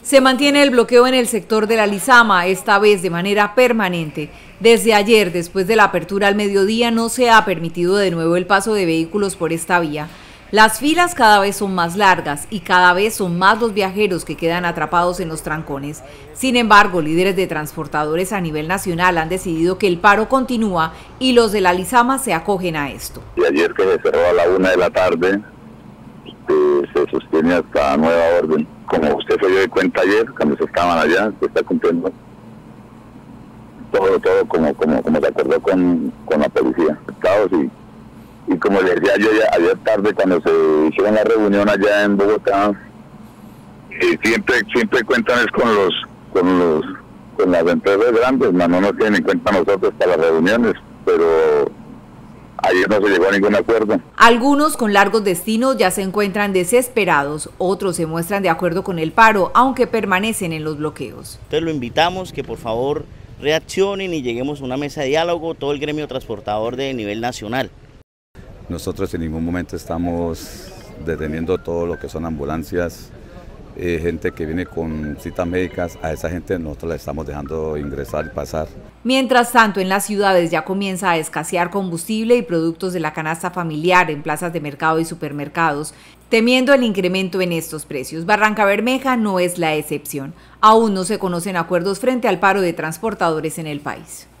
Se mantiene el bloqueo en el sector de la Lizama, esta vez de manera permanente. Desde ayer, después de la apertura al mediodía, no se ha permitido de nuevo el paso de vehículos por esta vía. Las filas cada vez son más largas y cada vez son más los viajeros que quedan atrapados en los trancones. Sin embargo, líderes de transportadores a nivel nacional han decidido que el paro continúa y los de la Lizama se acogen a esto. Y ayer, que se cerró a la 1 de la tarde, se sostiene hasta nueva orden. Como usted se dio cuenta ayer, cuando se estaban allá, se está cumpliendo todo como se acordó con la policía. Y como les decía yo ayer tarde, cuando se hicieron la reunión allá en Bogotá, siempre cuentan es con las empresas grandes, no nos tienen en cuenta nosotros para las reuniones, pero ayer no se llegó a ningún acuerdo. Algunos con largos destinos ya se encuentran desesperados, otros se muestran de acuerdo con el paro, aunque permanecen en los bloqueos. Entonces lo invitamos que por favor reaccionen y lleguemos a una mesa de diálogo, todo el gremio transportador de nivel nacional. Nosotros en ningún momento estamos deteniendo todo lo que son ambulancias, gente que viene con citas médicas, a esa gente nosotros la estamos dejando ingresar y pasar. Mientras tanto, en las ciudades ya comienza a escasear combustible y productos de la canasta familiar en plazas de mercado y supermercados, temiendo el incremento en estos precios. Barrancabermeja no es la excepción. Aún no se conocen acuerdos frente al paro de transportadores en el país.